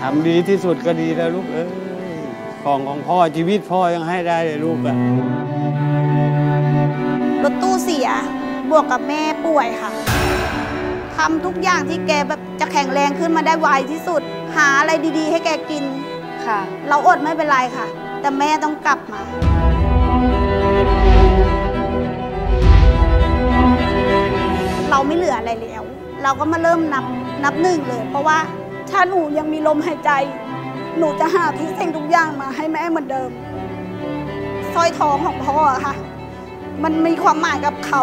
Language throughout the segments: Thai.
ำดีที่สุดก็ดีแล้วลูกของพ่อชีวิตพ่อยังให้ได้เลยลูกอะรถตู้เสียบวกกับแม่ป่วยค่ะทำทุกอย่างที่แกแบบจะแข็งแรงขึ้นมาได้ไวที่สุดหาอะไรดีๆให้แกกินค่ะเราอดไม่เป็นไรค่ะแต่แม่ต้องกลับมาเราไม่เหลืออะไรแล้วเราก็มาเริ่มนับหนึ่งเลยเพราะว่าถ้าหนูยังมีลมหายใจหนูจะหาทุกสิ่งทุกอย่างมาให้แม่เหมือนเดิมสร้อยทองของพ่อค่ะมันมีความหมายกับเขา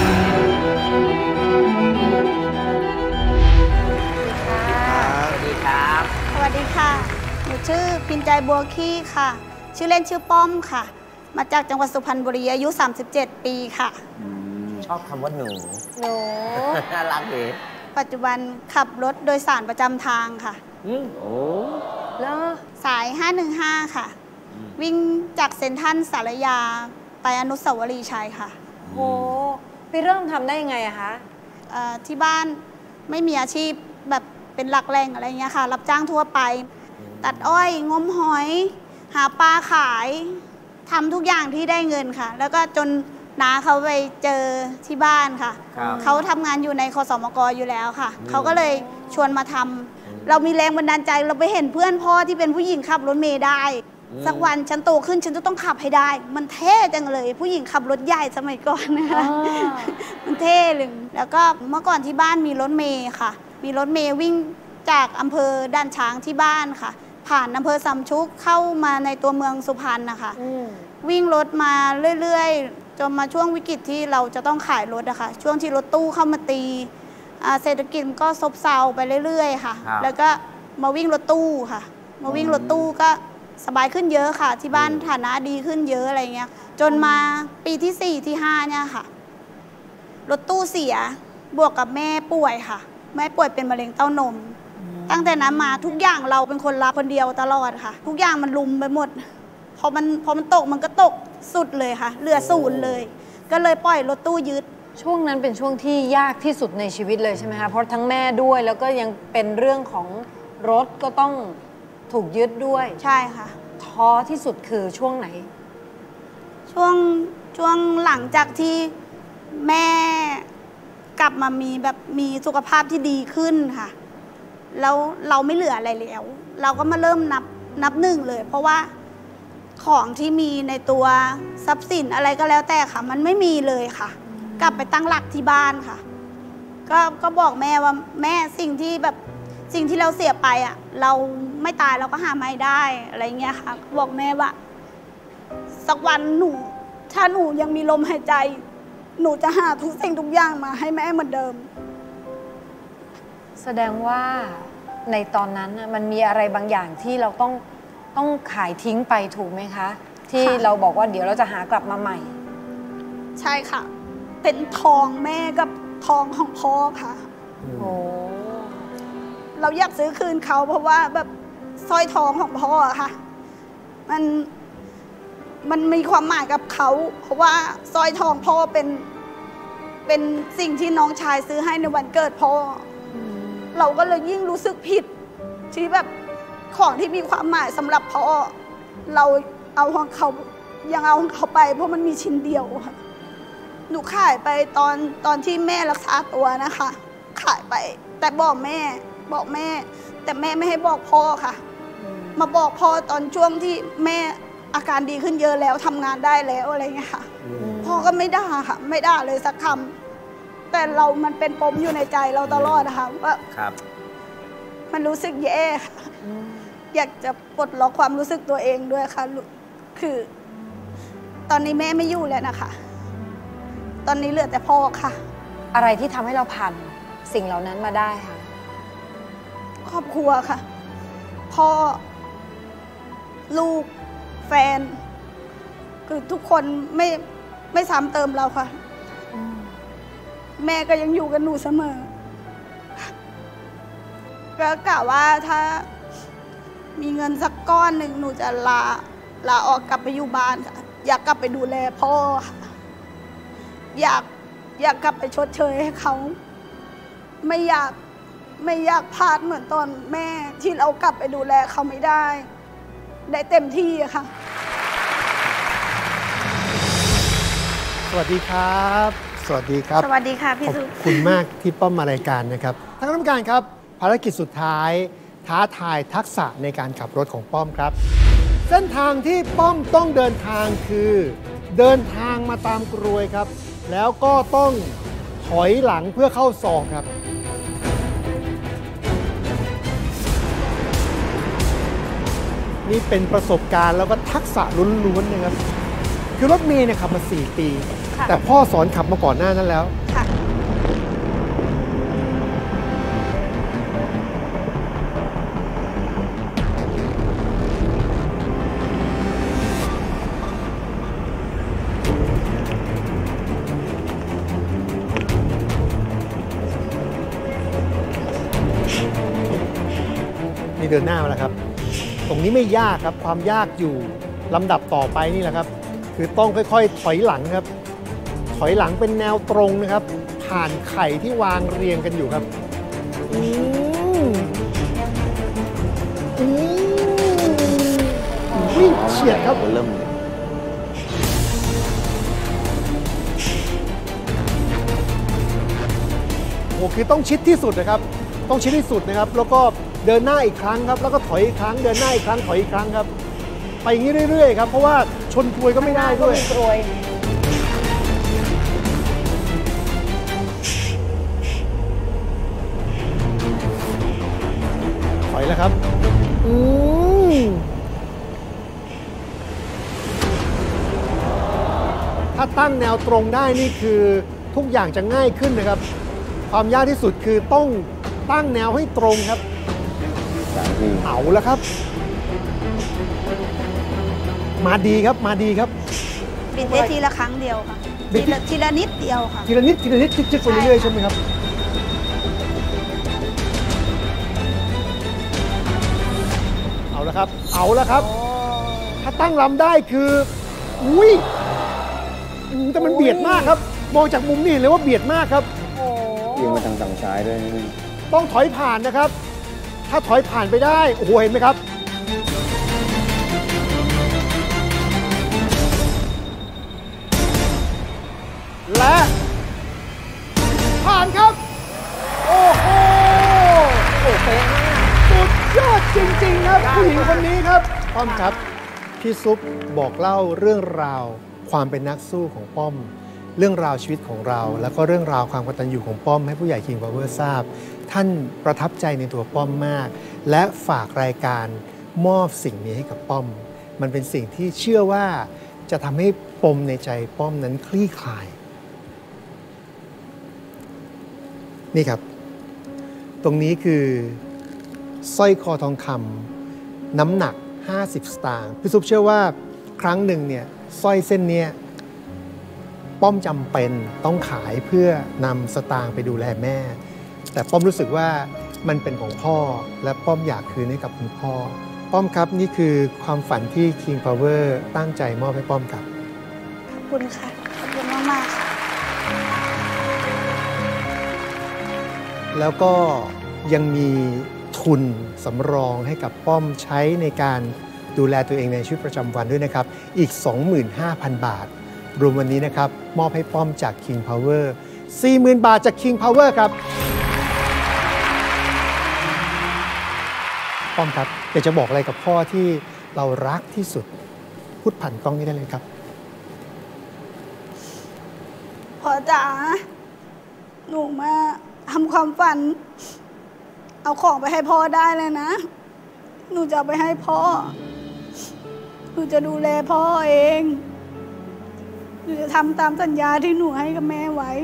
สวัสดีครับสวัสดีค่ะหนูชื่อปินใจบัวขี้ค่ะชื่อเล่นชื่อป้อมค่ะมาจากจังหวัดสุพรรณบุรีอายุ37 ปีค่ะชอบคำว่าหนูน่ารักดีปัจจุบันขับรถโดยสารประจำทางค่ะโอ้แล้วสาย515ค่ะวิ่งจากเซ็นทรัลสารยาไปอนุสาวรีย์ชัยค่ะโอ้ไปเริ่มทำได้ยังไงอะคะที่บ้านไม่มีอาชีพแบบเป็นหลักแหล่งอะไรเงี้ยค่ะรับจ้างทั่วไปตัดอ้อยงมหอยหาปลาขายทำทุกอย่างที่ได้เงินค่ะแล้วก็จนน้าเขาไปเจอที่บ้านค่ะเขาทำงานอยู่ในคสมกอยู่แล้วค่ะเขาก็เลยชวนมาทำเรามีแรงบันดาลใจเราไปเห็นเพื่อนพ่อที่เป็นผู้หญิงขับรถเมล์ได้สักวันฉันโตขึ้นฉันจะต้องขับให้ได้มันเท่จังเลยผู้หญิงขับรถใหญ่สมัยก่อนนะคะมันเท่เลยแล้วก็เมื่อก่อนที่บ้านมีรถเมล์ค่ะมีรถเมล์วิ่งจากอำเภอด่านช้างที่บ้านค่ะผ่านอำเภอสำชุกเข้ามาในตัวเมืองสุพรรณนะคะวิ่งรถมาเรื่อยๆจนมาช่วงวิกฤตที่เราจะต้องขายรถอะค่ะช่วงที่รถตู้เข้ามาตีเศรษฐกิจก็ซบเซาไปเรื่อยๆค่ะแล้วก็มาวิ่งรถตู้ค่ะมาวิ่งรถตู้ก็สบายขึ้นเยอะค่ะที่บ้านฐานะดีขึ้นเยอะอะไรเงี้ยจนมาปีที่4ที่5เนี่ยค่ะรถตู้เสียบวกกับแม่ป่วยค่ะแม่ป่วยเป็นมะเร็งเต้านมตั้งแต่นั้นมาทุกอย่างเราเป็นคนรับคนเดียวตลอดค่ะทุกอย่างมันลุมไปหมดพอมันตกมันก็ตกสุดเลยค่ะเหลือ0เลยก็เลยปล่อยรถตู้ยึดช่วงนั้นเป็นช่วงที่ยากที่สุดในชีวิตเลยใช่ไหมคะเพราะทั้งแม่ด้วยแล้วก็ยังเป็นเรื่องของรถก็ต้องถูกยึดด้วยใช่ค่ะท้อที่สุดคือช่วงไหนช่วงหลังจากที่แม่กลับมามีสุขภาพที่ดีขึ้นค่ะแล้วเราไม่เหลืออะไรแล้วเราก็มาเริ่มนับหนึ่งเลยเพราะว่าของที่มีในตัวทรัพย์สินอะไรก็แล้วแต่ค่ะมันไม่มีเลยค่ะกลับไปตั้งหลักที่บ้านค่ะก็บอกแม่ว่าแม่สิ่งที่เราเสียไปอ่ะเราไม่ตายเราก็หาไม่ได้อะไรเงี้ยค่ะบอกแม่ว่าสักวันถ้าหนูยังมีลมหายใจหนูจะหาทุกสิ่งทุกอย่างมาให้แม่เหมือนเดิมแสดงว่าในตอนนั้นมันมีอะไรบางอย่างที่เราต้องขายทิ้งไปถูกไหมคะที่เราบอกว่าเดี๋ยวเราจะหากลับมาใหม่ใช่ค่ะเป็นทองแม่กับทองของพ่อค่ะโอ้เราอยากซื้อคืนเขาเพราะว่าแบบสร้อยทองของพ่อค่ะมันมีความหมายกับเขาเพราะว่าสร้อยทองพ่อเป็นสิ่งที่น้องชายซื้อให้ในวันเกิดพ่อเราก็เลยยิ่งรู้สึกผิดที่แบบของที่มีความหมายสำหรับพ่อเราเอาของเขายังเอาของเขาไปเพราะมันมีชิ้นเดียวค่ะหนูขายไปตอนที่แม่รักษาตัวนะคะขายไปแต่บอกแม่แต่แม่ไม่ให้บอกพ่อค่ะมาบอกพ่อตอนช่วงที่แม่อาการดีขึ้นเยอะแล้วทำงานได้แล้วอะไรเงี้ยค่ะพ่อก็ไม่ด่าค่ะไม่ด่าเลยสักคำแต่มันเป็นปมอยู่ในใจเราตลอดนะคะว่ามันรู้สึกแย่ค่ะอยากจะปลดล็อกความรู้สึกตัวเองด้วยค่ะคือตอนนี้แม่ไม่อยู่แล้วนะคะตอนนี้เหลือแต่พ่อค่ะอะไรที่ทำให้เราผ่านสิ่งเหล่านั้นมาได้ค่ะครอบครัวค่ะพ่อลูกแฟนคือทุกคนไม่ซ้ำเติมเราค่ะแม่ก็ยังอยู่กับหนูเสมอก็กะว่าถ้ามีเงินสักก้อนหนึ่งหนูจะลาออกกลับไปอยู่บ้านค่ะอยากกลับไปดูแลพ่อค่ะอยากกลับไปชดเชยให้เขาไม่อยากไม่อยากพลาดเหมือนตอนแม่ที่เรากลับไปดูแลเขาไม่ได้เต็มที่อะค่ะสวัสดีครับสวัสดีครับสวัสดีค่ะพี่สุขอบคุณมากที่ป้อมมารายการนะครับท่านคณะกรรมการครับภารกิจสุดท้ายท้าทายทักษะในการขับรถของป้อมครับ เส้นทางที่ป้อมต้องเดินทางคือเดินทางมาตามกรวยครับแล้วก็ต้องถอยหลังเพื่อเข้าซองครับนี่เป็นประสบการณ์แล้วก็ทักษะล้วนๆนะครับคือรถเมย์เนี่ยขับมา4 ปีแต่พ่อสอนขับมาก่อนหน้านั้นแล้วนี่เดินหน้ามาแล้วครับตรงนี้ไม่ยากครับความยากอยู่ลำดับต่อไปนี่แหละครับคือต้องค่อยๆถอยหลังครับถอยหลังเป็นแนวตรงนะครับผ่านไข่ที่วางเรียงกันอยู่ครับวิ่งเฉียดครับเริ่มโอ้คือต้องชิดที่สุดนะครับต้องชิดที่สุดนะครับแล้วก็เดินหน้าอีกครั้งครับแล้วก็ถอยอีกครั้งเดินหน้าอีกครั้งถอยอีกครั้งครับไปอย่างนี้เรื่อยๆครับเพราะว่าชนกรวยก็ไม่ได้ด้วยถอยแล้วครับถ้าตั้งแนวตรงได้นี่คือทุกอย่างจะง่ายขึ้นนะครับความยากที่สุดคือต้องตั้งแนวให้ตรงครับเอาแล้วครับมาดีครับมาดีครับบิดได้ทีละครั้งเดียวค่ะทีละนิดเดียวค่ะทีละนิดจิ๊กๆไปเรื่อยๆใช่ไหมครับเอาแล้วครับเอาแล้วครับถ้าตั้งลำได้คืออุ้ยแต่มันเบียดมากครับมองจากมุมนี้เลยว่าเบียดมากครับยิงมาทางฝั่งซ้ายด้วยต้องถอยผ่านนะครับถ้าถอยผ่านไปได้โอ้โหเห็นไหมครับและผ่านครับโอ้โหเป๊ะมากสุดยอดจริงๆครับผู้หญิงคนนี้ครับป้อมครับพี่ซุปบอกเล่าเรื่องราวความเป็นนักสู้ของป้อมเรื่องราวชีวิตของเราแล้วก็เรื่องราวความกตัญญูของป้อมให้ผู้ใหญ่ King Power ทราบท่านประทับใจในตัวป้อมมากและฝากรายการมอบสิ่งนี้ให้กับป้อมมันเป็นสิ่งที่เชื่อว่าจะทำให้ปมในใจป้อมนั้นคลี่คลายนี่ครับตรงนี้คือสร้อยคอทองคำน้ำหนัก50 สตางค์พี่ซุปเชื่อว่าครั้งหนึ่งเนี่ยสร้อยเส้นนี้ป้อมจำเป็นต้องขายเพื่อนำสตางค์ไปดูแลแม่แต่ป้อมรู้สึกว่ามันเป็นของพ่อและป้อมอยากคืนให้กับคุณพ่อป้อมครับนี่คือความฝันที่ King Power ตั้งใจมอบให้ป้อมครับขอบคุณค่ะขอบคุณมากๆค่ะแล้วก็ยังมีทุนสำรองให้กับป้อมใช้ในการดูแลตัวเองในชีวิตประจำวันด้วยนะครับอีก 25,000 บาทรวมวันนี้นะครับมอบให้ป้อมจาก King Power 40,000 บาทจาก King Power ครับป้อมครับอยากจะบอกอะไรกับพ่อที่เรารักที่สุดพูดผ่านกล้องนี้ได้เลยครับพ่อจ๋าหนูมาทำความฝันเอาของไปให้พ่อได้เลยนะหนูจะเอาไปให้พ่อหนูจะดูแลพ่อเองหนูจะทำตามสัญญาที่หนูให้กับแม่ไว้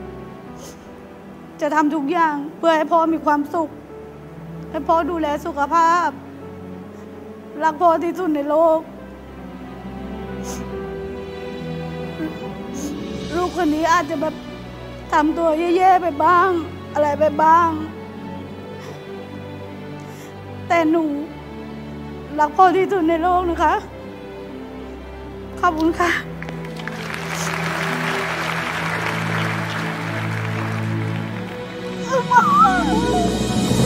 จะทำทุกอย่างเพื่อให้พ่อมีความสุขให้พ่อดูแลสุขภาพรักพ่อที่สุดในโลกลูกคนนี้อาจจะแบบทำตัวแย่ๆไปบ้างอะไรไปบ้างแต่หนูรักพ่อที่สุดในโลกนะคะขอบคุณค่ะ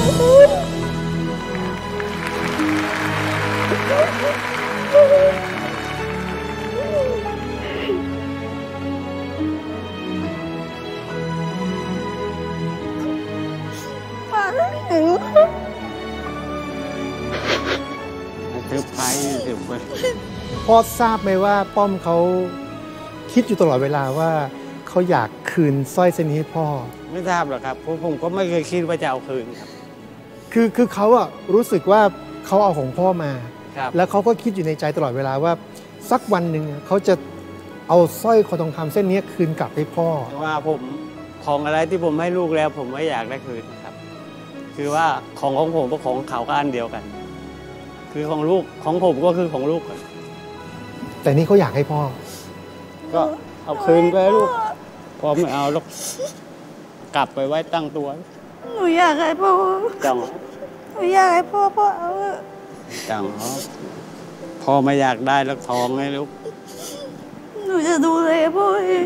ถือไปถือไปพ่อทราบไหมว่าป้อมเขาคิดอยู่ตลอดเวลาว่าเขาอยากคืนสร้อยเส้นนี้ให้พ่อไม่ทราบหรอกครับเพราะผมก็ไม่เคยคิดว่าจะเอาคืนครับคือเขาอะรู้สึกว่าเขาเอาของพ่อมาครับแล้วเขาก็คิดอยู่ในใจตลอดเวลาว่าสักวันหนึ่งเขาจะเอาสร้อยคอทองคำเส้นนี้คืนกลับให้พ่อแต่ว่าผมของอะไรที่ผมให้ลูกแล้ว ผมไม่อยากได้คืนนะครับ คือว่าของผมกับของเขาก็อันเดียวกัน คือของลูกของผมก็คือของลูกกันแต่นี่เขาอยากให้พ่อก็เอาคืนไปให้ลูกพ่อไม่เอาลูกกลับไปไว้ตั้งตัวหนูอยากให้พ่อจังหนูอยากให้พ่อเอาเถอะจังพ่อไม่อยากได้แล้วทองให้ลูกหนูจะดูแลพ่อเอง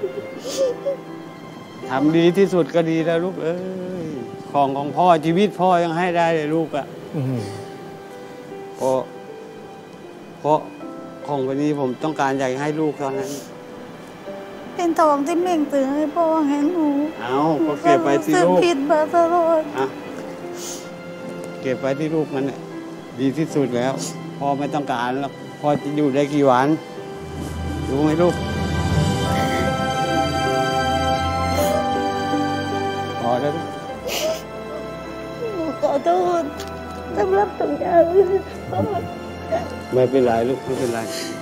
ทำดีที่สุดก็ดีแล้วลูกเอ้ยของพ่อชีวิตพ่อยังให้ได้เลยลูกอะอืมเพราะของวันนี้ผมต้องการอยากให้ลูกเท่านั้นเป็นทองที่เม่งตื่นให้พ่อเห็นหนูเอาก็เก็บไปที่สึกลูกผิดมาตลอดอะเก็บไว้ที่ลูกมันเนี่ยดีที่สุดแล้วพ่อไม่ต้องการแล้วพ่อจะอยู่ได้กี่วันรู้ไหมลูกพอแล้วหนูขอโทษสำหรับทุกอย่างไม่เป็นไรลูกไม่เป็นไร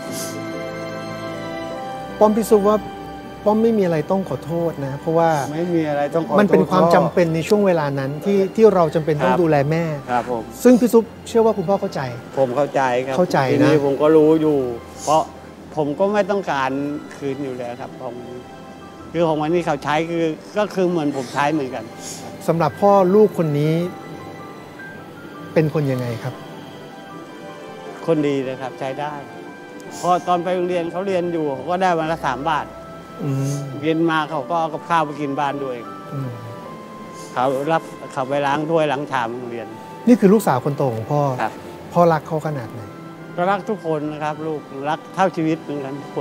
ป้อมพิสูจน์ว่าป้อมไม่มีอะไรต้องขอโทษนะ เพราะว่าไม่มีอะไรต้องขอโทษมันเป็นความจำเป็นในช่วงเวลานั้นที่เราจำเป็นต้องดูแลแม่ครับผมซึ่งพี่ซุปเชื่อว่าคุณพ่อเข้าใจผมเข้าใจครับเข้าใจนะทีนี้ผมก็รู้อยู่ เพราะผมก็ไม่ต้องการคืนอยู่แล้วครับของคือของวันนี้เขาใช้ก็คือเหมือนผมใช้เหมือนกันสำหรับพ่อลูกคนนี้เป็นคนยังไงครับคนดีนะครับ ใช้ได้พอตอนไปโรงเรียนเขาเรียนอยู่เขาก็ได้วันละ3 บาทอืมเรียนมาเขาก็เอากับข้าวไปกินบ้านด้วยอืมเขาไปล้างถ้วยล้างชามโรงเรียนนี่คือลูกสาวคนโตของพ่อครับพ่อรักเขาขนาดไหนก็รักทุกคนนะครับ ลูกรักเท่าชีวิตเหมือนกันทุกคน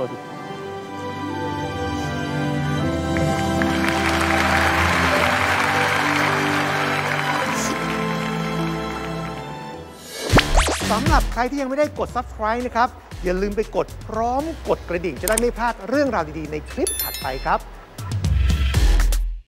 สำหรับใครที่ยังไม่ได้กด Subscribe นะครับ อย่าลืมไปกดพร้อมกดกระดิ่งจะได้ไม่พลาดเรื่องราวดีๆในคลิปถัดไปครับ